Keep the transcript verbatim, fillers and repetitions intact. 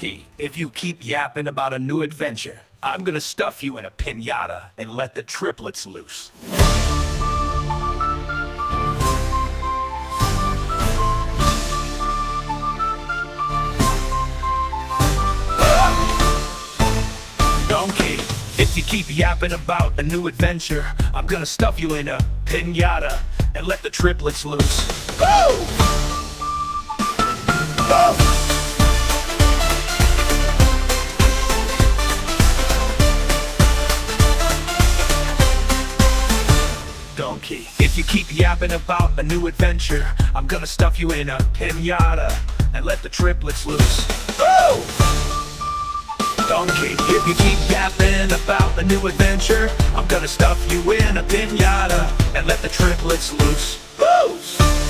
Donkey, if you keep yapping about a new adventure, I'm gonna stuff you in a piñata and let the triplets loose. Donkey, if you keep yapping about a new adventure, I'm gonna stuff you in a piñata and let the triplets loose. Woo! Oh! Donkey, if you keep yapping about a new adventure, I'm gonna stuff you in a piñata and let the triplets loose. Oh! Donkey, if you keep yapping about a new adventure, I'm gonna stuff you in a piñata and let the triplets loose. Loose!